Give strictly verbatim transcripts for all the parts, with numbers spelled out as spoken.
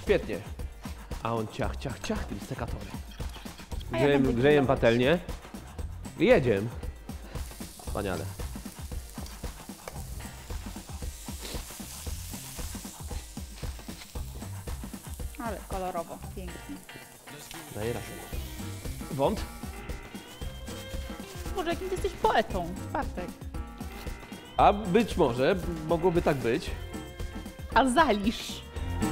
Świetnie. A on ciach, ciach, ciach tym sekatorem. A ja Grzejem, będę grzejem grillować. patelnię. I jedziemy. Wspaniale. Ale kolorowo, pięknie. Daję radę. Wąt? Może jakim ty jesteś poetą, Bartek. A być może mogłoby tak być. A zalisz.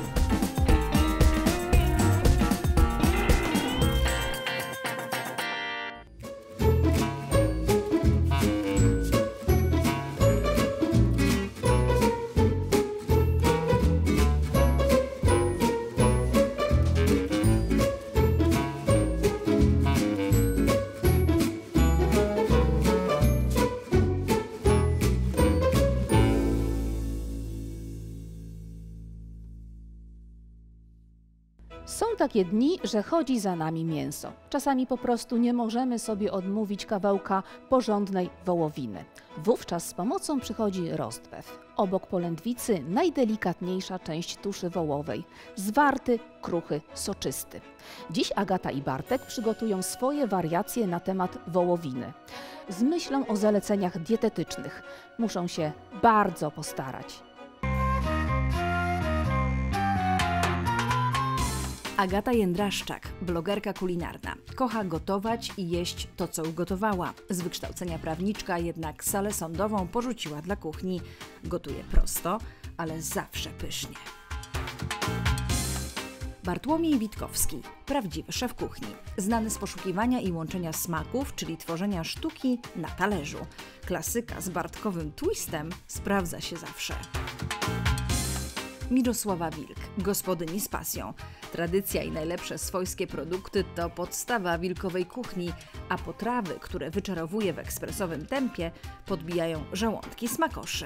Są takie dni, że chodzi za nami mięso. Czasami po prostu nie możemy sobie odmówić kawałka porządnej wołowiny. Wówczas z pomocą przychodzi rostbeef. Obok polędwicy najdelikatniejsza część tuszy wołowej. Zwarty, kruchy, soczysty. Dziś Agata i Bartek przygotują swoje wariacje na temat wołowiny. Z myślą o zaleceniach dietetycznych. Muszą się bardzo postarać. Agata Jędraszczak, blogerka kulinarna. Kocha gotować i jeść to, co ugotowała. Z wykształcenia prawniczka, jednak salę sądową porzuciła dla kuchni. Gotuje prosto, ale zawsze pysznie. Bartłomiej Witkowski, prawdziwy szef kuchni. Znany z poszukiwania i łączenia smaków, czyli tworzenia sztuki na talerzu. Klasyka z bartkowym twistem sprawdza się zawsze. Mirosława Wilk, gospodyni z pasją. Tradycja i najlepsze swojskie produkty to podstawa wilkowej kuchni, a potrawy, które wyczarowuje w ekspresowym tempie, podbijają żołądki smakoszy.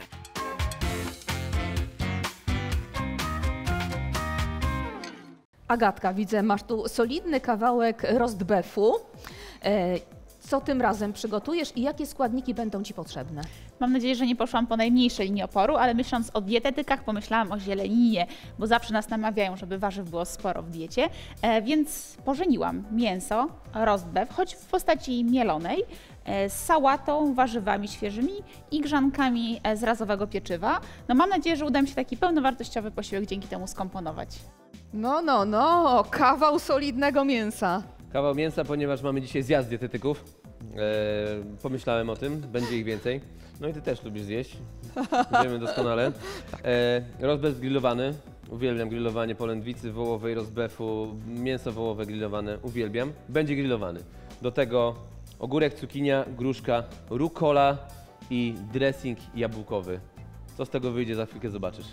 Agatka, widzę, masz tu solidny kawałek rostbeefu. E, Co tym razem przygotujesz i jakie składniki będą Ci potrzebne? Mam nadzieję, że nie poszłam po najmniejszej linii oporu, ale myśląc o dietetykach, pomyślałam o zieleninie, bo zawsze nas namawiają, żeby warzyw było sporo w diecie, e, więc pożeniłam mięso, rostbeef, choć w postaci mielonej, e, z sałatą, warzywami świeżymi i grzankami e, z razowego pieczywa. No mam nadzieję, że uda mi się taki pełnowartościowy posiłek dzięki temu skomponować. No, no, no, kawał solidnego mięsa. Kawał mięsa, ponieważ mamy dzisiaj zjazd dietetyków. E, pomyślałem o tym, będzie ich więcej. No i ty też lubisz zjeść. Wiemy doskonale. E, rostbeef grillowany. Uwielbiam grillowanie polędwicy wołowej, rostbeefu, mięso wołowe grillowane. Uwielbiam. Będzie grillowany. Do tego ogórek, cukinia, gruszka, rucola i dressing jabłkowy. Co z tego wyjdzie, za chwilkę zobaczysz.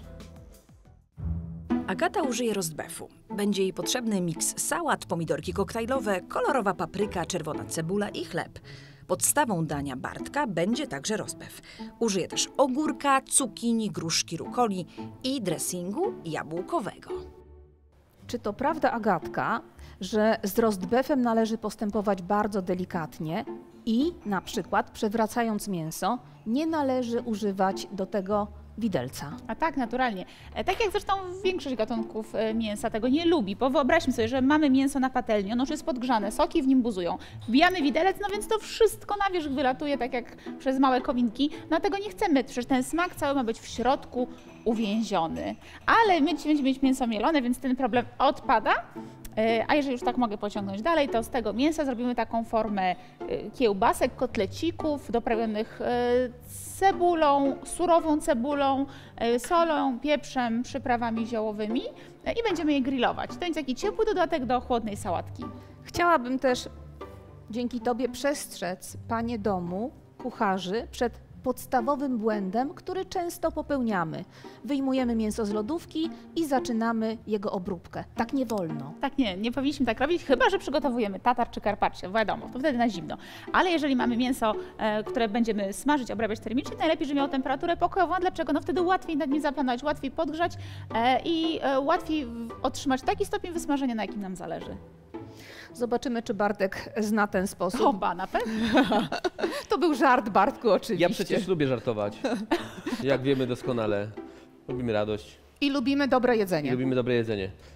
Agata użyje rostbeefu. Będzie jej potrzebny miks sałat, pomidorki koktajlowe, kolorowa papryka, czerwona cebula i chleb. Podstawą dania Bartka będzie także rostbeef. Użyje też ogórka, cukinii, gruszki, rukoli i dressingu jabłkowego. Czy to prawda, Agatka, że z rostbeefem należy postępować bardzo delikatnie i na przykład przewracając mięso nie należy używać do tego widelca? A tak, naturalnie. E, Tak jak zresztą większość gatunków e, mięsa tego nie lubi, bo wyobraźmy sobie, że mamy mięso na patelni, ono już jest podgrzane, soki w nim buzują. Wbijamy widelec, no więc to wszystko na wierzch wylatuje tak jak przez małe kominki. No tego nie chcemy, przecież ten smak cały ma być w środku uwięziony. Ale my dzisiaj będziemy mieć mięso mielone, więc ten problem odpada. E, A jeżeli już tak mogę pociągnąć dalej, to z tego mięsa zrobimy taką formę e, kiełbasek, kotlecików doprawionych e, cebulą, surową cebulą, e, solą, pieprzem, przyprawami ziołowymi e, i będziemy je grillować. To jest taki ciepły dodatek do chłodnej sałatki. Chciałabym też dzięki Tobie przestrzec panie domu, kucharzy, przed podstawowym błędem, który często popełniamy. Wyjmujemy mięso z lodówki i zaczynamy jego obróbkę. Tak nie wolno. Tak nie, nie powinniśmy tak robić, chyba że przygotowujemy tatar czy carpaccio, wiadomo, to wtedy na zimno. Ale jeżeli mamy mięso, e, które będziemy smażyć, obrabiać termicznie, najlepiej, żeby miało temperaturę pokojową. Dlaczego? No wtedy łatwiej nad nim zaplanować, łatwiej podgrzać e, i e, łatwiej w- otrzymać taki stopień wysmażenia, na jakim nam zależy. Zobaczymy, czy Bartek zna ten sposób. Oba, na pewno. To był żart, Bartku, oczywiście. Ja przecież lubię żartować. Jak wiemy doskonale. Lubimy radość I lubimy dobre i jedzenie. lubimy dobre jedzenie.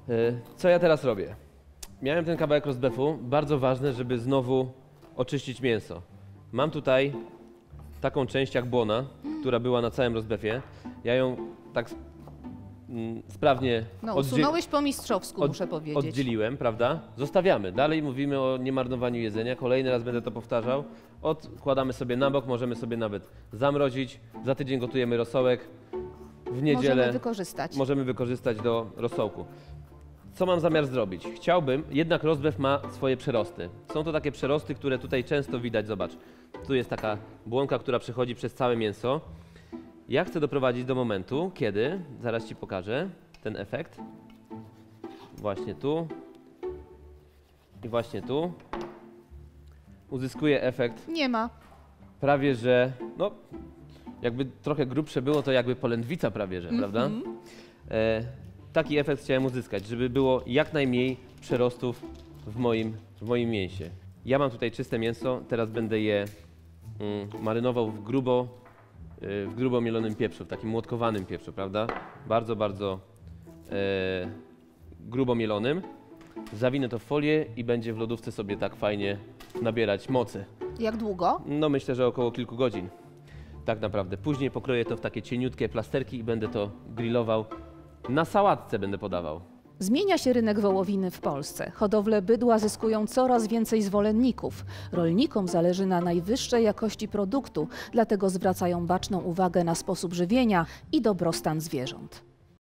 Co ja teraz robię? Miałem ten kawałek rozbefu, bardzo ważne, żeby znowu oczyścić mięso. Mam tutaj taką część jak błona, która była na całym rozbefie. Ja ją tak mm, sprawnie No, oddziel- usunąłeś po mistrzowsku, od- muszę powiedzieć. oddzieliłem, prawda? Zostawiamy. Dalej mówimy o niemarnowaniu jedzenia. Kolejny raz będę to powtarzał. Odkładamy sobie na bok, możemy sobie nawet zamrozić. Za tydzień gotujemy rosołek. W niedzielę Możemy wykorzystać. możemy wykorzystać do rosołku. Co mam zamiar zrobić? Chciałbym, jednak rozbew ma swoje przerosty. Są to takie przerosty, które tutaj często widać, zobacz. Tu jest taka błonka, która przechodzi przez całe mięso. Ja chcę doprowadzić do momentu, kiedy, zaraz Ci pokażę ten efekt. Właśnie tu i właśnie tu. Uzyskuję efekt Nie ma. prawie, że, no, jakby trochę grubsze było, to jakby polędwica prawie, że, prawda? E, taki efekt chciałem uzyskać, żeby było jak najmniej przerostów w moim, w moim mięsie. Ja mam tutaj czyste mięso, teraz będę je mm, marynował w grubo, y, w grubo mielonym pieprzu, w takim młotkowanym pieprzu, prawda? Bardzo, bardzo e, grubo mielonym. Zawinę to w folię i będzie w lodówce sobie tak fajnie nabierać mocy. Jak długo? No myślę, że około kilku godzin. Tak naprawdę. Później pokroję to w takie cieniutkie plasterki i będę to grillował. Na sałatce będę podawał. Zmienia się rynek wołowiny w Polsce. Hodowle bydła zyskują coraz więcej zwolenników. Rolnikom zależy na najwyższej jakości produktu, dlatego zwracają baczną uwagę na sposób żywienia i dobrostan zwierząt.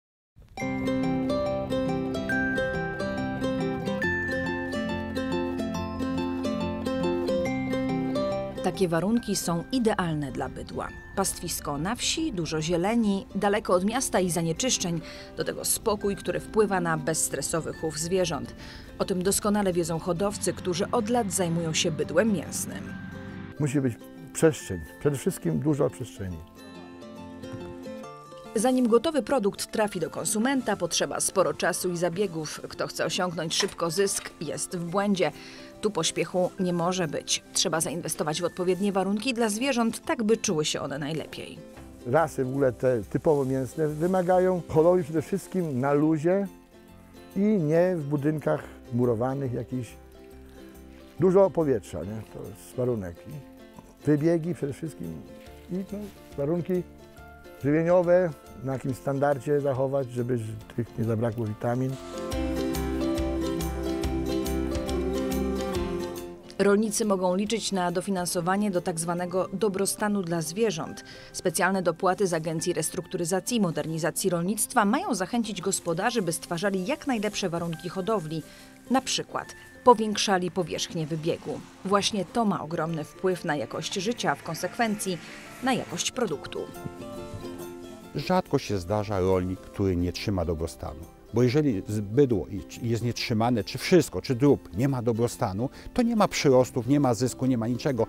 Takie warunki są idealne dla bydła. Pastwisko na wsi, dużo zieleni, daleko od miasta i zanieczyszczeń, do tego spokój, który wpływa na bezstresowy chów zwierząt. O tym doskonale wiedzą hodowcy, którzy od lat zajmują się bydłem mięsnym. Musi być przestrzeń, przede wszystkim dużo przestrzeni. Zanim gotowy produkt trafi do konsumenta, potrzeba sporo czasu i zabiegów. Kto chce osiągnąć szybko zysk, jest w błędzie. Tu pośpiechu nie może być. Trzeba zainwestować w odpowiednie warunki dla zwierząt, tak by czuły się one najlepiej. Rasy w ogóle te typowo mięsne wymagają hodowli przede wszystkim na luzie i nie w budynkach murowanych jakichś. Dużo powietrza, nie? To jest warunek. I wybiegi przede wszystkim i no, warunki żywieniowe na jakimś standardzie zachować, żeby tych nie zabrakło witamin. Rolnicy mogą liczyć na dofinansowanie do tak zwanego dobrostanu dla zwierząt. Specjalne dopłaty z Agencji Restrukturyzacji i Modernizacji Rolnictwa mają zachęcić gospodarzy, by stwarzali jak najlepsze warunki hodowli. Na przykład powiększali powierzchnię wybiegu. Właśnie to ma ogromny wpływ na jakość życia, a w konsekwencji na jakość produktu. Rzadko się zdarza rolnik, który nie trzyma dobrostanu. Bo jeżeli bydło jest nietrzymane, czy wszystko, czy drób nie ma dobrostanu, to nie ma przyrostów, nie ma zysku, nie ma niczego.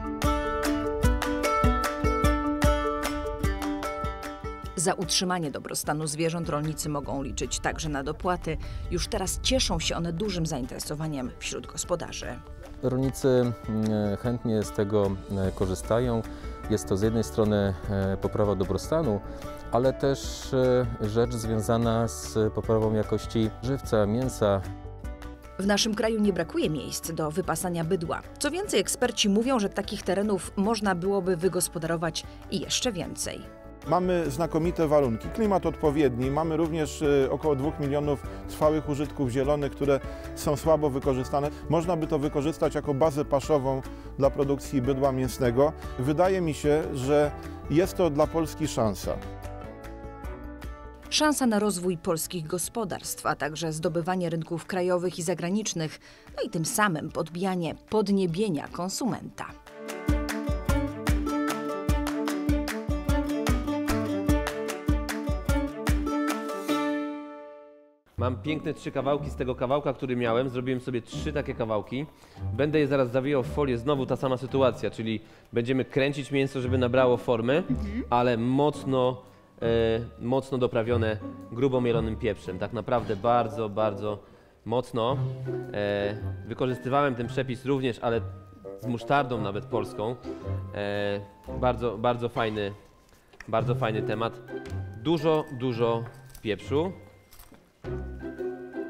Za utrzymanie dobrostanu zwierząt rolnicy mogą liczyć także na dopłaty. Już teraz cieszą się one dużym zainteresowaniem wśród gospodarzy. Rolnicy chętnie z tego korzystają. Jest to z jednej strony poprawa dobrostanu, ale też rzecz związana z poprawą jakości żywca, mięsa. W naszym kraju nie brakuje miejsc do wypasania bydła. Co więcej, eksperci mówią, że takich terenów można byłoby wygospodarować i jeszcze więcej. Mamy znakomite warunki, klimat odpowiedni, mamy również około dwóch milionów trwałych użytków zielonych, które są słabo wykorzystane. Można by to wykorzystać jako bazę paszową dla produkcji bydła mięsnego. Wydaje mi się, że jest to dla Polski szansa. Szansa na rozwój polskich gospodarstw, a także zdobywanie rynków krajowych i zagranicznych, no i tym samym podbijanie podniebienia konsumenta. Mam piękne trzy kawałki z tego kawałka, który miałem. Zrobiłem sobie trzy takie kawałki. Będę je zaraz zawijał w folię. Znowu ta sama sytuacja, czyli będziemy kręcić mięso, żeby nabrało formy, mhm. ale mocno, e, mocno doprawione grubo mielonym pieprzem. Tak naprawdę bardzo, bardzo mocno. E, wykorzystywałem ten przepis również, ale z musztardą nawet polską. E, bardzo, bardzo fajny, bardzo fajny temat. Dużo, dużo pieprzu.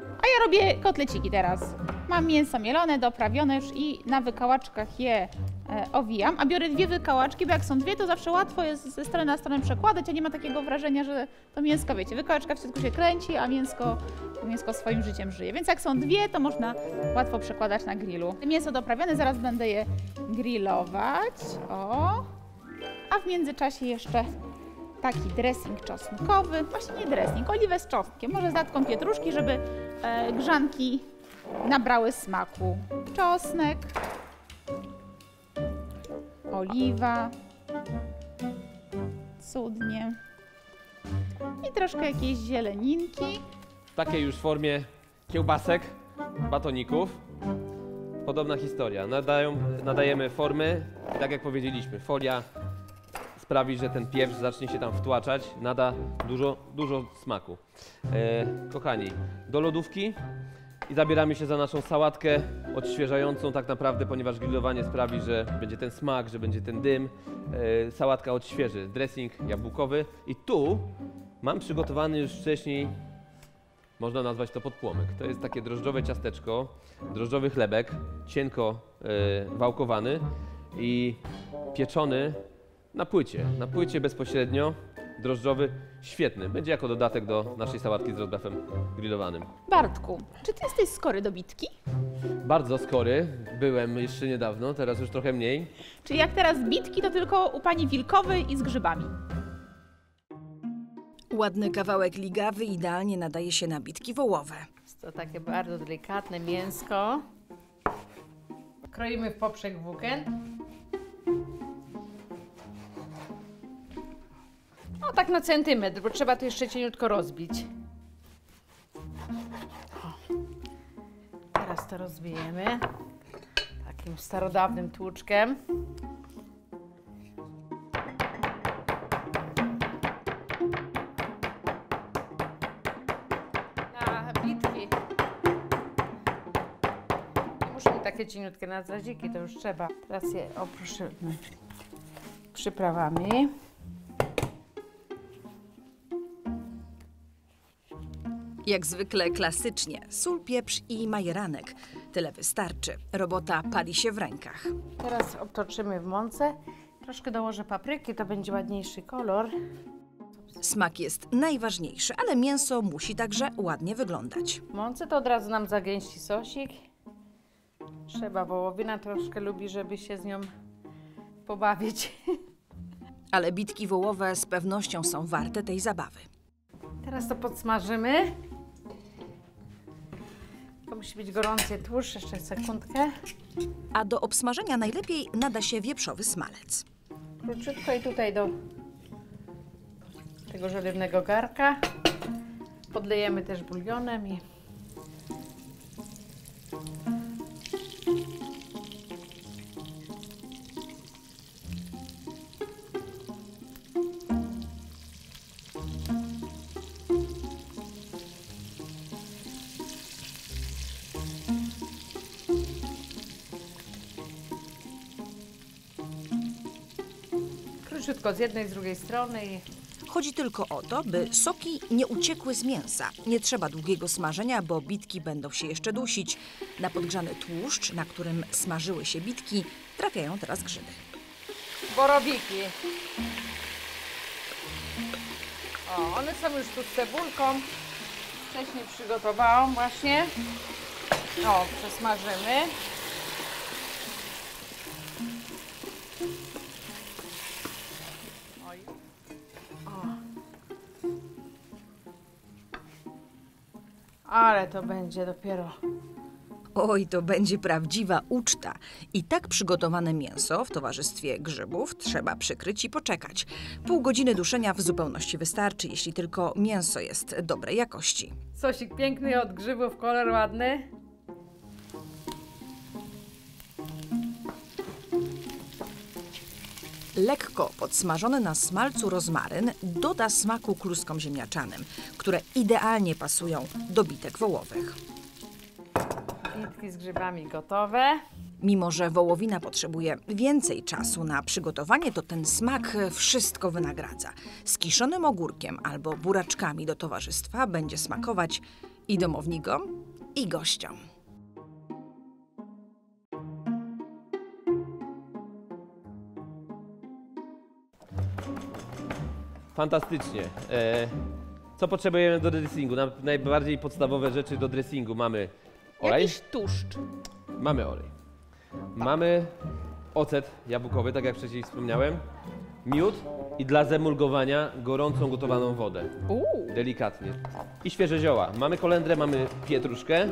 robię kotleciki teraz. Mam mięso mielone, doprawione już i na wykałaczkach je e, owijam, a biorę dwie wykałaczki, bo jak są dwie, to zawsze łatwo jest ze strony na stronę przekładać, a nie ma takiego wrażenia, że to mięsko, wiecie, wykałaczka w środku się kręci, a mięsko, mięsko swoim życiem żyje. Więc jak są dwie, to można łatwo przekładać na grillu. Mięso doprawione, zaraz będę je grillować. O. A w międzyczasie jeszcze taki dressing czosnkowy, właśnie nie dressing, oliwę z czosnkiem, może z datką pietruszki, żeby e, grzanki nabrały smaku. Czosnek, oliwa, cudnie i troszkę jakiejś zieleninki. W takiej już formie kiełbasek, batoników. Podobna historia. Nadają, nadajemy formy i tak jak powiedzieliśmy, folia sprawi, że ten pieprz zacznie się tam wtłaczać, nada dużo, dużo smaku. E, kochani, do lodówki i zabieramy się za naszą sałatkę odświeżającą tak naprawdę, ponieważ grillowanie sprawi, że będzie ten smak, że będzie ten dym. E, sałatka odświeży, dressing jabłkowy i tu mam przygotowany już wcześniej, można nazwać to podpłomyk. To jest takie drożdżowe ciasteczko, drożdżowy chlebek, cienko e, wałkowany i pieczony na płycie, na płycie bezpośrednio, drożdżowy, świetny. Będzie jako dodatek do naszej sałatki z rozbefem grillowanym. Bartku, czy ty jesteś skory do bitki? Bardzo skory, byłem jeszcze niedawno, teraz już trochę mniej. Czy jak teraz bitki, to tylko u pani Wilkowej i z grzybami? Ładny kawałek ligawy idealnie nadaje się na bitki wołowe. Jest to takie bardzo delikatne mięsko. Kroimy w poprzek włókien. No tak na centymetr, bo trzeba to jeszcze cieniutko rozbić. O. Teraz to rozbijemy takim starodawnym tłuczkiem. Na bitki. Nie muszą być takie cieniutkie, na zraziki to już trzeba. Teraz je oproszymy przyprawami. Jak zwykle klasycznie, sól, pieprz i majeranek. Tyle wystarczy. Robota pali się w rękach. Teraz obtoczymy w mące. Troszkę dołożę papryki, to będzie ładniejszy kolor. Smak jest najważniejszy, ale mięso musi także ładnie wyglądać. W mące to od razu nam zagęści sosik. Trzeba, wołowina troszkę lubi, żeby się z nią pobawić. Ale bitki wołowe z pewnością są warte tej zabawy. Teraz to podsmażymy. To musi być gorący tłuszcz, jeszcze sekundkę. A do obsmażenia najlepiej nada się wieprzowy smalec. Króciutko i tutaj do tego żeliwnego garka. Podlejemy też bulionem i króciutko z jednej, z drugiej strony. I Chodzi tylko o to, by soki nie uciekły z mięsa. Nie trzeba długiego smażenia, bo bitki będą się jeszcze dusić. Na podgrzany tłuszcz, na którym smażyły się bitki, trafiają teraz grzyby. borowiki. O, one są już tu z cebulką. Wcześniej przygotowałam właśnie. O, przesmażymy. Oj. O. Ale to będzie dopiero. Oj, to będzie prawdziwa uczta. I tak przygotowane mięso w towarzystwie grzybów trzeba przykryć i poczekać. Pół godziny duszenia w zupełności wystarczy, jeśli tylko mięso jest dobrej jakości. Sosik piękny od grzybów, kolor ładny. Lekko podsmażony na smalcu rozmaryn doda smaku kluskom ziemniaczanym, które idealnie pasują do bitek wołowych. Bitki z grzybami gotowe. Mimo że wołowina potrzebuje więcej czasu na przygotowanie, to ten smak wszystko wynagradza. Z kiszonym ogórkiem albo buraczkami do towarzystwa będzie smakować i domownikom, i gościom. Fantastycznie. E, co potrzebujemy do dressingu? Na, najbardziej podstawowe rzeczy do dressingu. Mamy olej. Jakiś tłuszcz. Mamy olej. Mamy ocet jabłkowy, tak jak wcześniej wspomniałem. Miód i dla zemulgowania gorącą gotowaną wodę. Uuu. Delikatnie. I świeże zioła. Mamy kolendrę, mamy pietruszkę.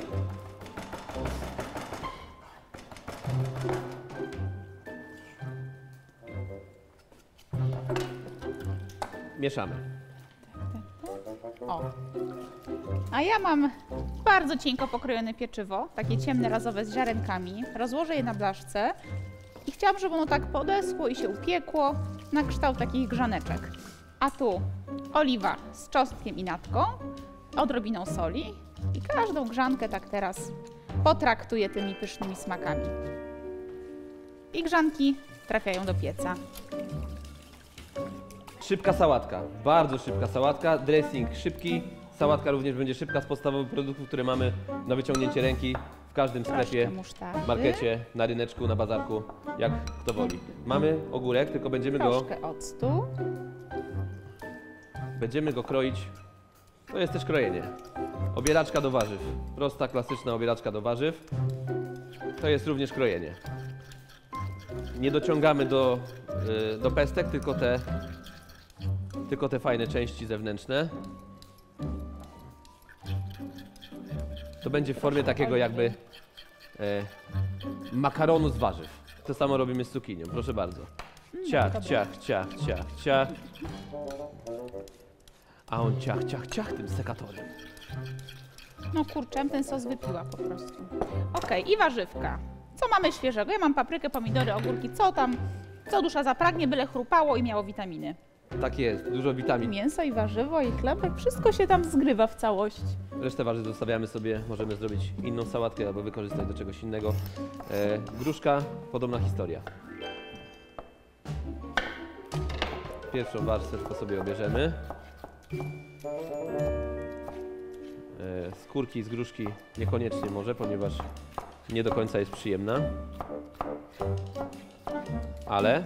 Mieszamy. O. A ja mam bardzo cienko pokrojone pieczywo, takie ciemne, razowe z ziarenkami. Rozłożę je na blaszce i chciałam, żeby ono tak podeschło i się upiekło na kształt takich grzaneczek. A tu oliwa z czosnkiem i natką, odrobiną soli i każdą grzankę tak teraz potraktuję tymi pysznymi smakami. I grzanki trafiają do pieca. Szybka sałatka, bardzo szybka sałatka, dressing szybki, sałatka również będzie szybka z podstawowych produktów, które mamy na wyciągnięcie ręki w każdym sklepie, Troszkę musztardy, markecie, na ryneczku, na bazarku, jak kto woli. Mamy ogórek, tylko będziemy go, troszkę octu. będziemy go kroić, to jest też krojenie. Obieraczka do warzyw, prosta, klasyczna obieraczka do warzyw, to jest również krojenie. Nie dociągamy do, y, do pestek, tylko te Tylko te fajne części zewnętrzne. To będzie w formie takiego jakby e, makaronu z warzyw. To samo robimy z cukinią, proszę bardzo. Ciach, ciach, ciach, ciach, ciach. A on ciach, ciach, ciach tym sekatorem. No kurczę, ten sos wypiła po prostu. Okej, i warzywka. Co mamy świeżego? Ja mam paprykę, pomidory, ogórki, co tam, co dusza zapragnie, byle chrupało i miało witaminy. Tak jest, dużo witamin. Mięso i warzywo i chlebek, wszystko się tam zgrywa w całość. Resztę warzyw zostawiamy sobie, możemy zrobić inną sałatkę albo wykorzystać do czegoś innego. E, gruszka, podobna historia. Pierwszą warstwę sobie obierzemy. E, skórki z gruszki niekoniecznie może, ponieważ nie do końca jest przyjemna. Ale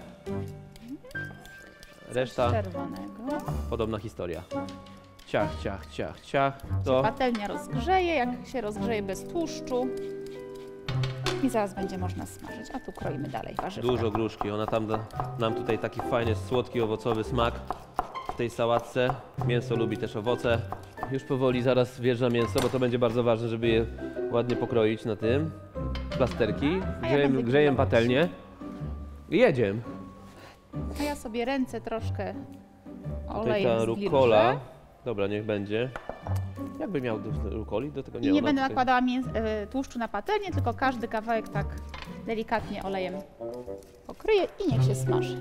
reszta Czerwonego. podobna historia. Ciach, ciach, ciach, ciach. To Patelnia rozgrzeje, jak się rozgrzeje bez tłuszczu. I zaraz będzie można smażyć. A tu kroimy dalej warzywka. dużo gruszki. Ona tam da nam tutaj taki fajny, słodki, owocowy smak w tej sałatce. Mięso lubi też owoce. Już powoli zaraz wjeżdża mięso, bo to będzie bardzo ważne, żeby je ładnie pokroić na tym. Plasterki. A ja Grzejem, będę grzejem grillować. patelnię. I jedziemy. A ja sobie ręce troszkę Tutaj olejem ta zgilżę. rukola. Dobra, niech będzie. Jakby miał do rukoli? Do tego I nie ona będę tutaj- nakładała mięs- y, tłuszczu na patelnię, tylko każdy kawałek tak delikatnie olejem pokryję i niech się smaży.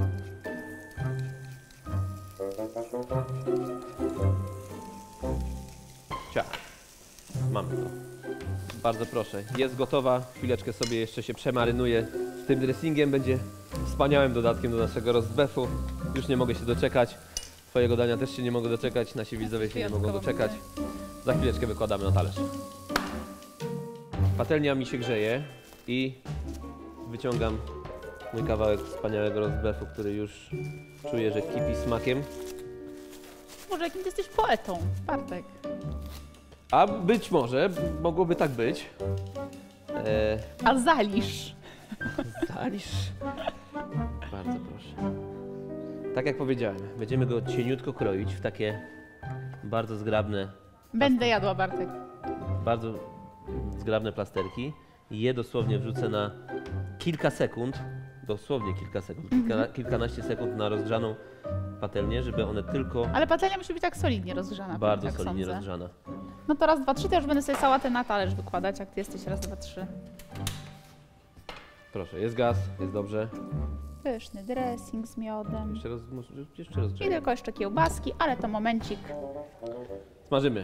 Ciach. Mamy to. Bardzo proszę. Jest gotowa. Chwileczkę sobie jeszcze się przemarynuje z tym dressingiem. Będzie wspaniałym dodatkiem do naszego roast beefu. Już nie mogę się doczekać. Twojego dania też się nie mogę doczekać. Nasi widzowie się nie mogą Wyjątkowo doczekać. Za chwileczkę wykładamy na talerz. Patelnia mi się grzeje i wyciągam mój kawałek wspaniałego roast beefu, który już czuję, że kipi smakiem. Może jakim ty jesteś poetą, Bartek. A być może mogłoby tak być. E, A zalisz. Zalisz. Bardzo proszę. Tak jak powiedziałem, będziemy go cieniutko kroić w takie bardzo zgrabne, Będę jadła, Bartek. bardzo zgrabne plasterki. I je dosłownie wrzucę na kilka sekund, dosłownie kilka sekund, kilka, kilkanaście sekund na rozgrzaną patelnię, żeby one tylko Ale patelnia musi być tak solidnie rozgrzana. bardzo tak solidnie sądzę. rozgrzana. No to raz, dwa, trzy, to już będę sobie sałatę na talerz wykładać, jak ty jesteś raz, dwa, trzy. Proszę, jest gaz, jest dobrze. Pyszny dressing z miodem. Jeszcze, roz, może- jeszcze I rozgrzeję. tylko jeszcze kiełbaski, ale to momencik. Smażymy.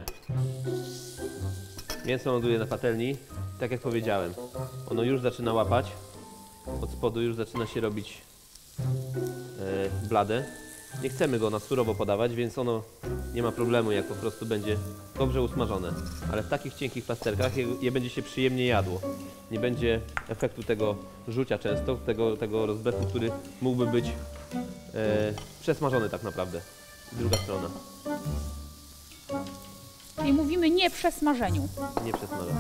Mięso ląduje na patelni. Tak jak powiedziałem, ono już zaczyna łapać. Od spodu już zaczyna się robić e, blade. nie chcemy go na surowo podawać, więc ono nie ma problemu, jak po prostu będzie dobrze usmażone. Ale w takich cienkich plasterkach je, je będzie się przyjemnie jadło. Nie będzie efektu tego rzucia często, tego, tego rozbefu, który mógłby być e, przesmażony tak naprawdę. Druga strona, Czyli mówimy nie przesmażeniu. nie przesmażona.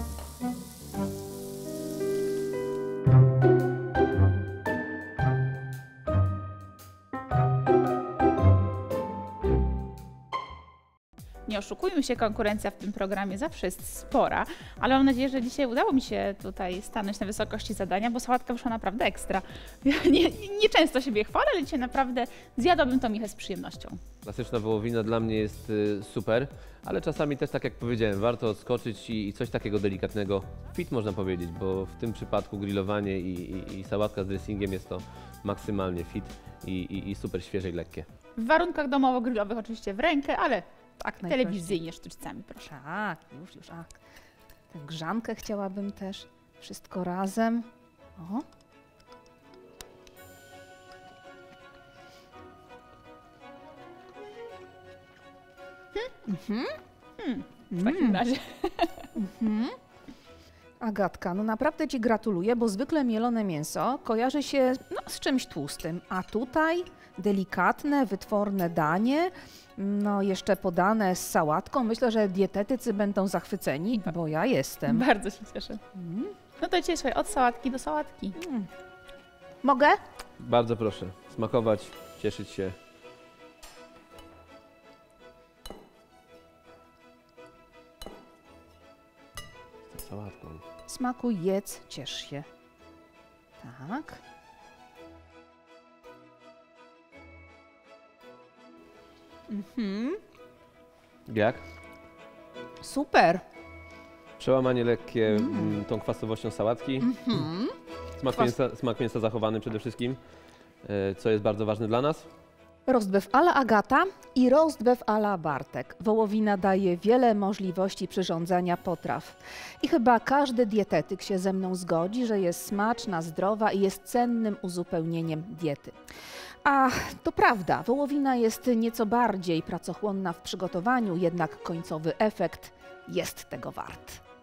Nie oszukujmy się, konkurencja w tym programie zawsze jest spora, ale mam nadzieję, że dzisiaj udało mi się tutaj stanąć na wysokości zadania, bo sałatka wyszła naprawdę ekstra. Ja nie, nie często siebie chwalę, ale dzisiaj naprawdę zjadłabym tą michę z przyjemnością. Klasyczna wołowina dla mnie jest y, super, ale czasami też, tak jak powiedziałem, warto odskoczyć i, i coś takiego delikatnego, fit można powiedzieć, bo w tym przypadku grillowanie i, i, i sałatka z dressingiem jest to maksymalnie fit i, i, i super świeże i lekkie. W warunkach domowo-grillowych oczywiście w rękę, ale Tak, telewizyjnie sztućcami, proszę. Tak, już, już. A, tę grzankę chciałabym też. Wszystko razem. O. Mhm. W takim razie. Mhm. Agatka, no naprawdę Ci gratuluję, bo zwykle mielone mięso kojarzy się no, z czymś tłustym, a tutaj delikatne, wytworne danie, no jeszcze podane z sałatką. Myślę, że dietetycy będą zachwyceni, bo ja jestem. Bardzo się cieszę. Mm. No to dzisiaj słuchaj, od sałatki do sałatki. Mm. Mogę? Bardzo proszę, smakować, cieszyć się. Z tą sałatką. Smakuj, jedz, ciesz się. Tak. Mhm. Jak? Super. Przełamanie lekkie mm. tą kwasowością sałatki. Mhm. Smak, Kwas- mięsa, smak mięsa zachowany przede wszystkim, e, co jest bardzo ważne dla nas. Rostbeef à la Agata i rostbeef à la Bartek. Wołowina daje wiele możliwości przyrządzania potraw. I chyba każdy dietetyk się ze mną zgodzi, że jest smaczna, zdrowa i jest cennym uzupełnieniem diety. A to prawda, wołowina jest nieco bardziej pracochłonna w przygotowaniu, jednak końcowy efekt jest tego wart.